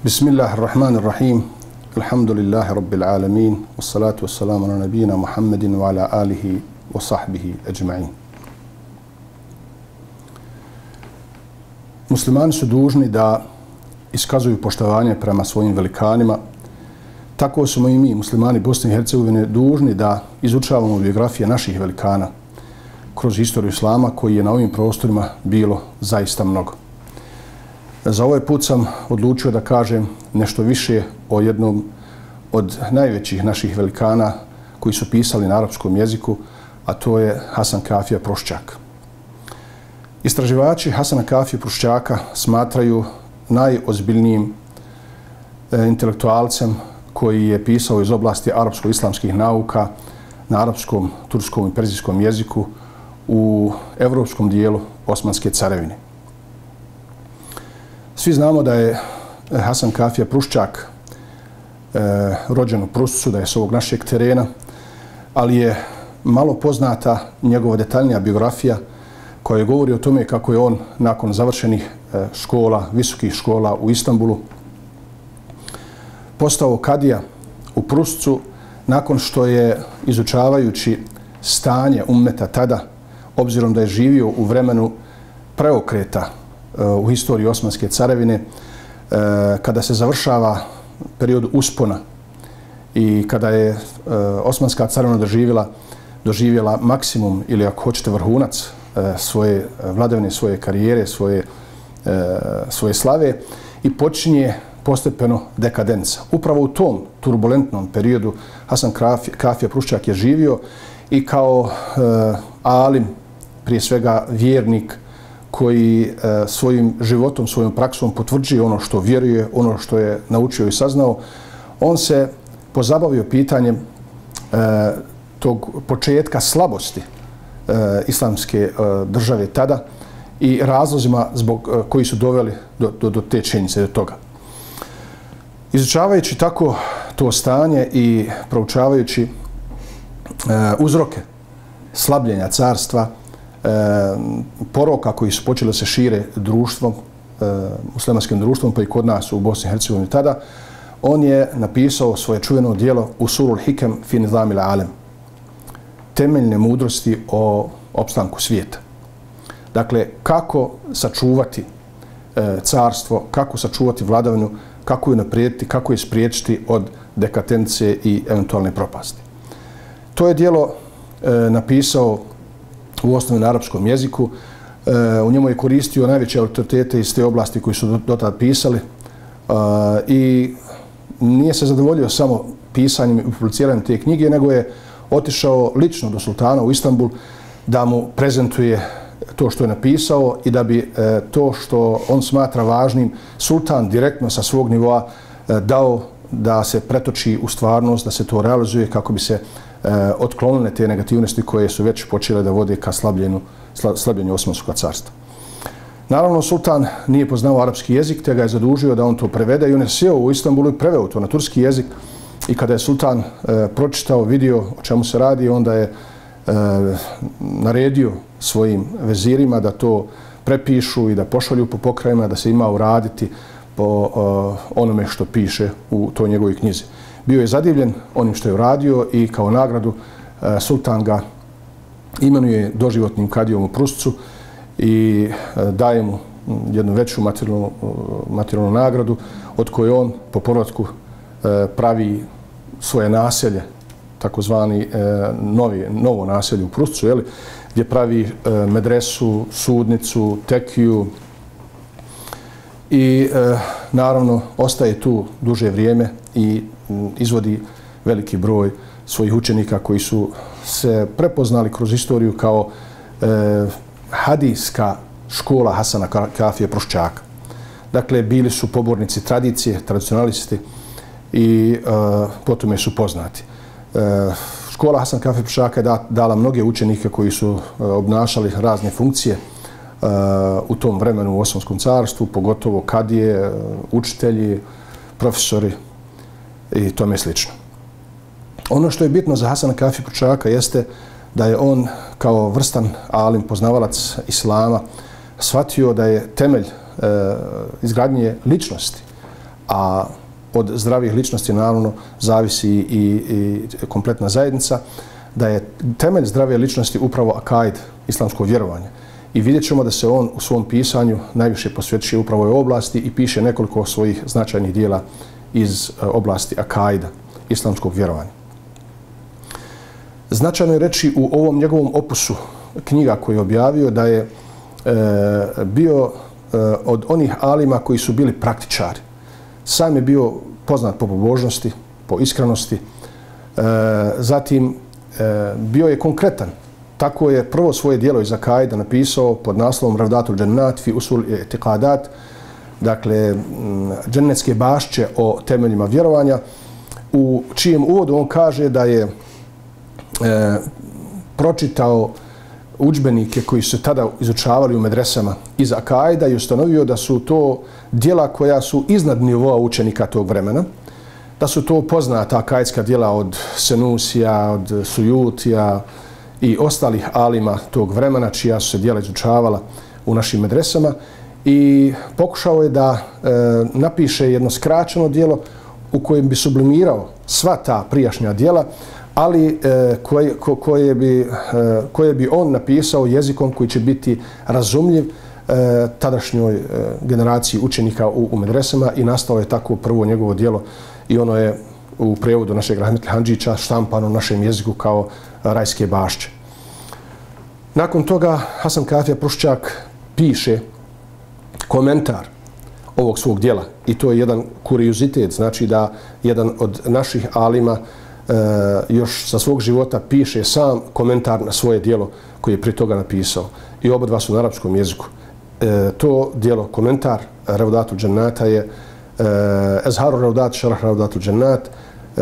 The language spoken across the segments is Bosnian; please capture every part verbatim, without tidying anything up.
Bismillahirrahmanirrahim. Alhamdulillahi rabbil alamin. Wassalatu wassalamu ala nabijina Muhammedin wa ala alihi wa sahbihi ajma'in. Muslimani su dužni da iskazuju poštovanje prema svojim velikanima. Tako smo i mi, muslimani Bosne i Hercegovine, dužni da izučavamo biografije naših velikana kroz istoriju islama, koji je na ovim prostorima bilo zaista mnogo. Za ovaj put sam odlučio da kažem nešto više o jednom od najvećih naših velikana koji su pisali na arapskom jeziku, a to je Hasan Kafija Pruščak. Istraživači Hasana Kafije Pruščaka smatraju najozbiljnijim e, intelektualcem koji je pisao iz oblasti arapsko-islamskih nauka na arapskom, turskom i perzijskom jeziku u evropskom dijelu Osmanske carevine. Svi znamo da je Hasan Kafija Pruščak e, rođen u Pruscu, da je s ovog našeg terena, ali je malo poznata njegova detaljnija biografija koja govori o tome kako je on nakon završenih e, škola, visokih škola u Istanbulu postao kadija u Pruscu nakon što je, izučavajući stanje ummeta tada, obzirom da je živio u vremenu preokreta u historiji Osmanske carevine, kada se završava period uspona i kada je Osmanska carevina doživjela, doživjela maksimum ili, ako hoćete, vrhunac svoje vladavine, svoje karijere, svoje, svoje slave, i počinje postepeno dekadenca. Upravo u tom turbulentnom periodu Hasan Kafija Pruščak je živio i kao alim, prije svega vjernik, koji e, svojim životom, svojom praksom potvrđuje ono što vjeruje, ono što je naučio i saznao, on se pozabavio pitanjem e, tog početka slabosti e, islamske e, države tada i razlozima zbog e, koji su doveli do, do, do te činjenice, do toga. Izučavajući tako to stanje i proučavajući e, uzroke slabljenja carstva, poroka koji su počeli da se šire društvom, muslimanskim društvom, pa i kod nas u Bosni i Hercegovini tada, on je napisao svoje čuveno djelo Usulul Hikem fi Nizamil Alem, temeljne mudrosti o opstanku svijeta. Dakle, kako sačuvati carstvo, kako sačuvati vladavinu, kako je naprijediti, kako je spriječiti od dekadence i eventualne propasti. To je djelo napisao u osnovi na arapskom jeziku. E, u njemu je koristio najveće autoritete iz te oblasti koji su dotad pisali e, i nije se zadovoljio samo pisanjem i publiciranjem te knjige, nego je otišao lično do sultana u Istanbul da mu prezentuje to što je napisao i da bi e, to što on smatra važnim sultan direktno sa svog nivoa e, dao da se pretoči u stvarnost, da se to realizuje kako bi se otklonile te negativnosti koje su već počele da vode ka slabljenju, slabljenju Osmanskog carstva. Naravno, sultan nije poznao arapski jezik, te ga je zadužio da on to prevede i on je sjeo u Istanbulu i preveo to na turski jezik. I kada je sultan e, pročitao, vidio o čemu se radi, onda je e, naredio svojim vezirima da to prepišu i da pošalju po pokrajima, da se ima uraditi po e, onome što piše u toj njegovoj knjizi. Bio je zadivljen onim što je uradio i kao nagradu e, sultan ga imenuje doživotnim kadijom u Pruscu i e, daje mu jednu veću materijalnu, materijalnu nagradu od koje on po povratku e, pravi svoje naselje, takozvani e, novi, novo naselje u Pruscu, jeli, gdje pravi e, medresu, sudnicu, tekiju i e, naravno ostaje tu duže vrijeme i izvodi veliki broj svojih učenika koji su se prepoznali kroz istoriju kao e, hadijska škola Hasana Kafije Pruščaka. Dakle, bili su pobornici tradicije, tradicionalisti i e, potom su poznati. E, škola Hasan Kafije Pruščaka je da, dala mnoge učenike koji su e, obnašali razne funkcije e, u tom vremenu u Osmanskom carstvu, pogotovo kadije, učitelji, profesori i tome slično. Ono što je bitno za Hasana Kafiju Pruščaka jeste da je on kao vrstan alim, poznavalac islama, shvatio da je temelj e, izgradnje ličnosti, a od zdravih ličnosti naravno zavisi i, i kompletna zajednica, da je temelj zdrave ličnosti upravo akaid, islamsko vjerovanje. I vidjet ćemo da se on u svom pisanju najviše posvećuje upravo ovoj oblasti i piše nekoliko svojih značajnih dijela iz oblasti akaida, islamskog vjerovanja. Značajno je reći u ovom njegovom opusu knjiga koju je objavio da je e, bio e, od onih alima koji su bili praktičari. Sam je bio poznat po pobožnosti, po iskrenosti, e, zatim e, bio je konkretan. Tako je prvo svoje dijelo iz akaida napisao pod naslovom Ravdatul Džennat fi usul i'tiqadat, dakle džennetske bašće o temeljima vjerovanja, u čijem uvodu on kaže da je e, pročitao udžbenike koji su tada izučavali u medresama iz akaida i ustanovio da su to dijela koja su iznad nivoa učenika tog vremena, da su to poznata akaidska dijela od Senusija, od Sujutija i ostalih alima tog vremena čija su se dijela izučavala u našim medresama, i pokušao je da e, napiše jedno skraćeno dijelo u kojem bi sublimirao sva ta prijašnja dijela, ali e, koje, ko, koje, bi, e, koje bi on napisao jezikom koji će biti razumljiv e, tadašnjoj e, generaciji učenika u, u medresama, i nastalo je tako prvo njegovo dijelo i ono je u prijevodu našeg Rahmetli Handžića štampano u našem jeziku kao Rajske bašće. Nakon toga Hasan Kafija Pruščak piše komentar ovog svog dijela i to je jedan kuriozitet, znači da jedan od naših alima e, još sa svog života piše sam komentar na svoje dijelo koje je prije toga napisao, i oba dva su na arapskom jeziku. E, to dijelo, komentar Ravdatul Džennata je e, Ezharu Ravdat, Šarah Ravdatul Džennat, e,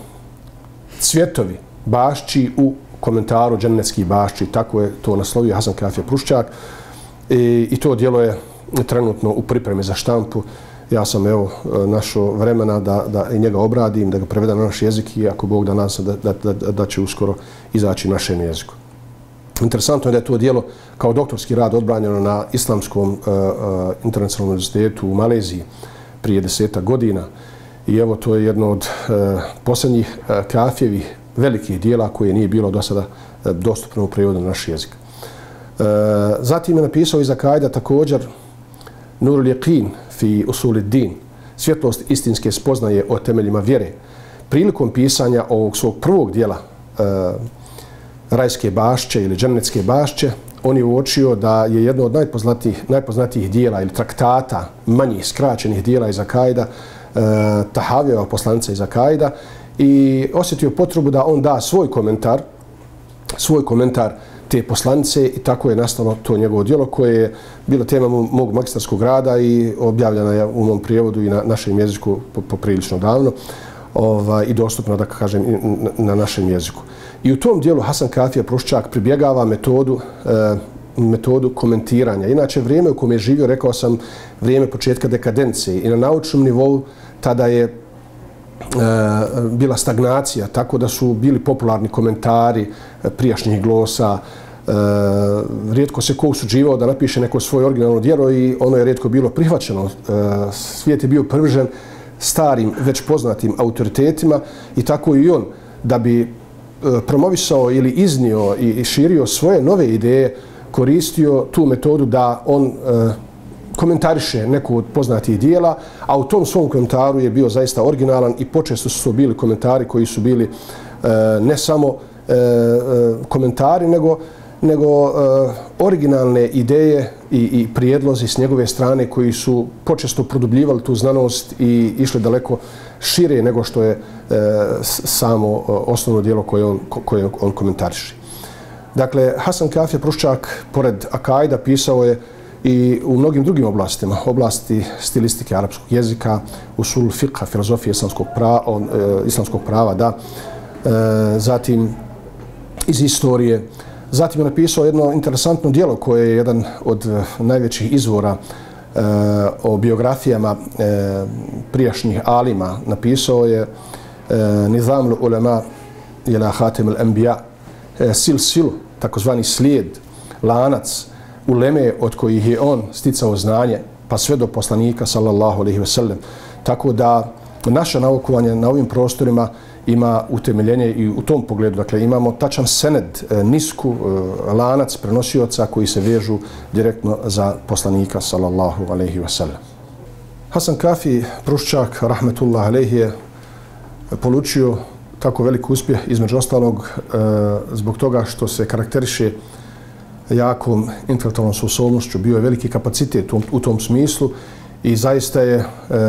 cvjetovi bašći u komentaru džennetskih bašći, tako je to naslovio Hasan Kafija Pruščak, i, i to dijelo je trenutno u pripremi za štampu. Ja sam evo našao vremena da, da i njega obradim, da ga prevedem na naš jezik, i ako Bog da nas da, da, da, da će uskoro izaći na našem jeziku. Interesantno je da je to dijelo kao doktorski rad odbranjeno na Islamskom uh, uh, internacionalnom univerzitetu u Maleziji prije deseta godina, i evo to je jedno od uh, posljednjih uh, Kafijevih velikih dijela koje nije bilo do sada uh, dostupno u prijevodu na naš jezik. Uh, zatim je napisao iz akaida također Nurul Yaqin fi usulid din, svjetlost istinske spoznaje o temeljima vjere. Prilikom pisanja ovog svog prvog dijela e, Rajske bašće ili Džennetske bašće, on je uočio da je jedno od najpoznatijih, najpoznatijih dijela ili traktata, manjih skraćenih dijela iz akaida, e, Tahavijeva poslanica iz akaida, i osjetio potrebu da on da svoj komentar, svoj komentar te poslanice, i tako je nastalo to njegovo djelo koje je bilo tema mog magistarskog rada i objavljena je u mom prijevodu i na našem jeziku poprilično davno, ovaj, i dostupno, da kažem, na, na našem jeziku. I u tom dijelu Hasan Kafija Pruščak pribjegava metodu, e, metodu komentiranja. Inače, vrijeme u kojem je živio, rekao sam, vrijeme početka dekadencije, i na naučnom nivou tada je e, bila stagnacija, tako da su bili popularni komentari prijašnjih glosa. E, rijetko se ko usuđivao da napiše neko svoje originalno djelo i ono je rijetko bilo prihvaćeno. E, svijet je bio privržen starim, već poznatim autoritetima, i tako i on, da bi e, promovisao ili iznio i, i širio svoje nove ideje, koristio tu metodu da on e, komentariše neku od poznatih dijela, a u tom svom komentaru je bio zaista originalan, i počesto su to bili komentari koji su bili e, ne samo e, e, komentari, nego, nego e, originalne ideje i, i prijedlozi s njegove strane koji su počesto produbljivali tu znanost i išli daleko šire nego što je e, samo osnovno dijelo koje on, koje on komentariše. Dakle, Hasan Kafija Pruščak, pored akaida, pisao je i u mnogim drugim oblastima, oblasti stilistike arapskog jezika, usul fiqha, filozofije islamskog prava, e, islamskog prava, da, e, zatim iz istorije. Zatim je napisao jedno interesantno djelo koje je jedan od najvećih izvora e, o biografijama e, prijašnjih alima. Napisao je e, Nizamul ulema ila Hatem al-Anbiya, e, sil silu, takozvani slijed, lanac uleme od kojih je on sticao znanje, pa sve do poslanika, sallallahu alejhi ve sellem. Tako da naše naukovanje na ovim prostorima ima utemeljenje i u tom pogledu. Dakle, imamo tačan sened, nisku lanac prenosioca koji se vežu direktno za poslanika, sallallahu alaihi wa sallam. Hasan Kafi Pruščak, rahmetullah alaihi, je polučio tako velik uspjeh, između ostalog zbog toga što se karakteriše jakom intelektualnom sposobnošću, bio je veliki kapacitet u, u tom smislu i zaista je e,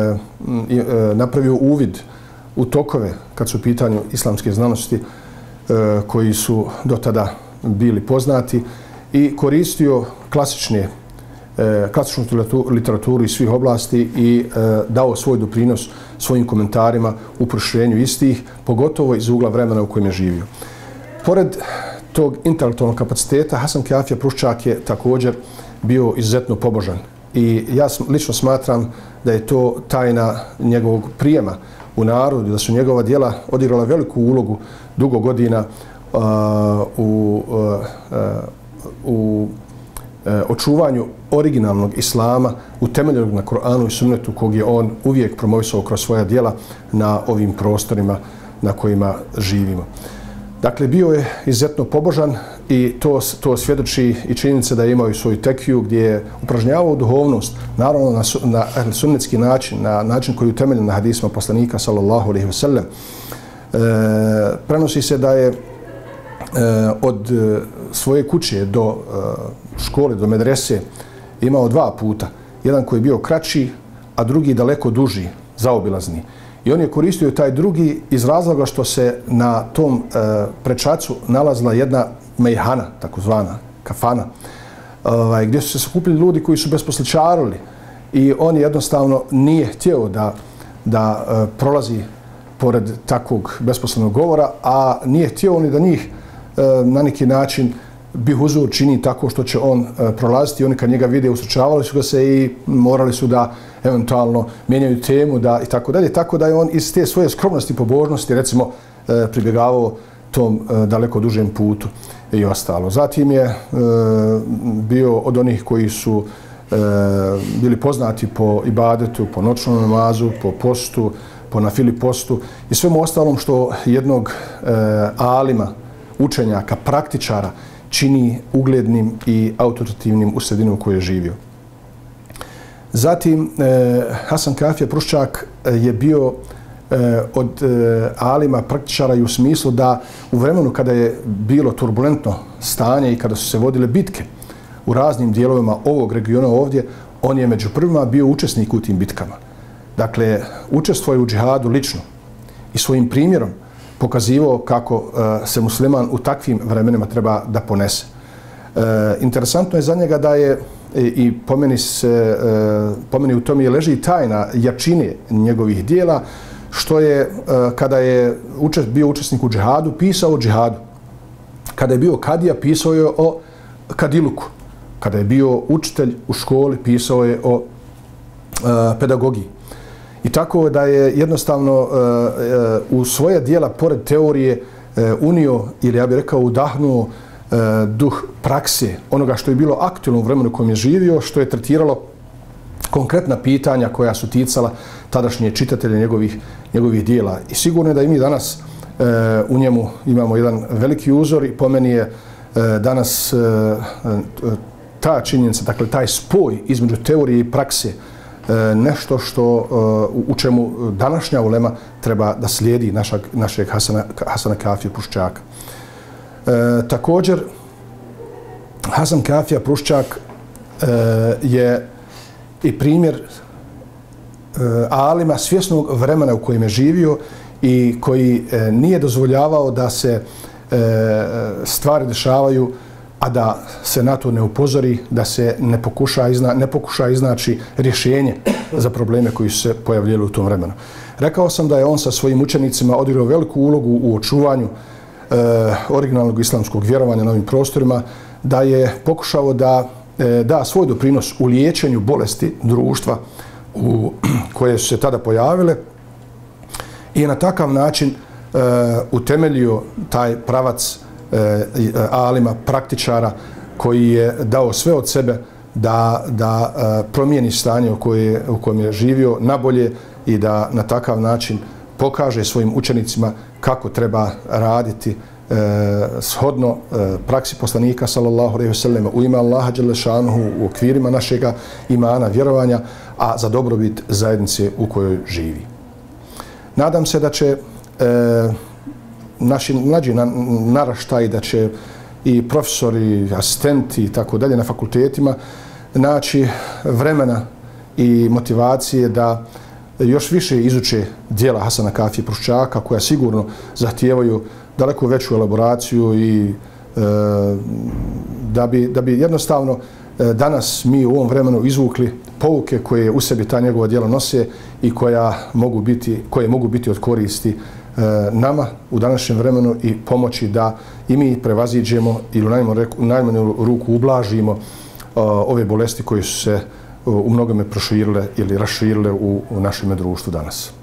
e, napravio uvid u tokove kad su u pitanju islamske znanosti e, koji su do tada bili poznati i koristio klasične, e, klasičnu literaturu iz svih oblasti i e, dao svoj doprinos svojim komentarima u proširenju istih, pogotovo iz ugla vremena u kojem je živio. Pored tog intelektualnog kapaciteta, Hasan Kafija Pruščak je također bio izuzetno pobožan. I ja lično smatram da je to tajna njegovog prijema u narodu, da su njegova djela odigrala veliku ulogu dugo godina uh, u, uh, u uh, očuvanju originalnog islama, utemeljenog na Kur'anu i sunnetu, kog je on uvijek promovisao kroz svoja djela na ovim prostorima na kojima živimo. Dakle, bio je izuzetno pobožan i to, to svjedoči i činjenica da je imao i svoju tekiju gdje je upražnjavao duhovnost, naravno na, na sunnetski način, na način koji je utemeljen na hadisma poslanika, sallallahu alaihi wa sallam. E, prenosi se da je e, od svoje kuće do e, škole, do medrese imao dva puta. Jedan koji je bio kraći, a drugi daleko duži, zaobilazni. I on je koristio taj drugi iz razloga što se na tom e, prečacu nalazila jedna mejhana, takozvana kafana, ovaj, gdje su se sakupili ljudi koji su besposličarili i on jednostavno nije htio da, da e, prolazi pored takvog besposlenog govora, a nije htio ni da njih e, na neki način bihuzur čini tako što će on e, prolaziti. Oni kad njega vide, usrećavali su ga se i morali su da eventualno mijenjaju temu da, i tako dalje. Tako da je on iz te svoje skromnosti i pobožnosti recimo e, pribjegavao tom e, daleko dužem putu i ostalo. Zatim je e, bio od onih koji su e, bili poznati po ibadetu, po noćnom namazu, po postu, po nafili postu i svemu ostalom što jednog e, alima, učenjaka, praktičara čini uglednim i autoritativnim u sredinu u kojoj je živio. Zatim, eh, Hasan Kafija Pruščak je bio eh, od eh, alima praktičara i u smislu da u vremenu kada je bilo turbulentno stanje i kada su se vodile bitke u raznim dijelovima ovog regiona ovdje, on je među prvima bio učesnik u tim bitkama. Dakle, učestvuje u džihadu lično i svojim primjerom pokazivao kako uh, se musliman u takvim vremenima treba da ponese. Uh, interesantno je za njega da je i, i pomeni, se, uh, pomeni u tome je leži tajna jačine njegovih dijela, što je uh, kada je učest, bio učesnik u džihadu, pisao o džihadu. Kada je bio kadija, pisao je o kadiluku. Kada je bio učitelj u školi, pisao je o uh, pedagogiji. I tako da je jednostavno uh, uh, u svoje dijela, pored teorije, uh, unio, ili ja bih rekao udahnuo uh, duh prakse, onoga što je bilo aktualno u vremenu u kojem je živio, što je tretiralo konkretna pitanja koja su ticala tadašnje čitatelje njegovih, njegovih dijela. I sigurno je da i mi danas uh, u njemu imamo jedan veliki uzor i po meni je uh, danas uh, uh, ta činjenica, dakle taj spoj između teorije i prakse, nešto što u čemu današnja ulema treba da slijedi našeg, našeg Hasana, Hasana Kafija Pruščaka. E, također, Hasan Kafija Pruščak e, je i primjer e, alima svjesnog vremena u kojem je živio i koji e, nije dozvoljavao da se e, stvari dešavaju a da se na to ne upozori, da se ne pokuša, izna, ne pokuša iznaći rješenje za probleme koji su se pojavljali u tom vremenu. Rekao sam da je on sa svojim učenicima odigrao veliku ulogu u očuvanju e, originalnog islamskog vjerovanja na ovim prostorima, da je pokušao da e, da svoj doprinos u liječenju bolesti društva u, koje su se tada pojavile i na takav način e, utemeljio taj pravac alima, praktičara koji je dao sve od sebe da, da promijeni stanje u, koje, u kojem je živio nabolje i da na takav način pokaže svojim učenicima kako treba raditi e, shodno e, praksi poslanika sallallahu alejhi ve sellem u ime Allaha dželle šanuhu u okvirima našega imana, vjerovanja, a za dobrobit zajednice u kojoj živi. Nadam se da će e, naši mlađi na, naraštaji, da će i profesori, asistenti i tako dalje na fakultetima naći vremena i motivacije da još više izuče djela Hasana Kafije Pruščaka, koja sigurno zahtijevaju daleko veću elaboraciju i e, da, bi, da bi jednostavno e, danas mi u ovom vremenu izvukli pouke koje u sebi ta njegova djela nose i koja mogu biti, koje mogu biti od koristi e, nama u današnjem vremenu i pomoći da i mi prevaziđemo ili u najmanju, najmanju ruku ublažimo o, ove bolesti koje su se u mnogome proširile ili raširile u, u našem društvu danas.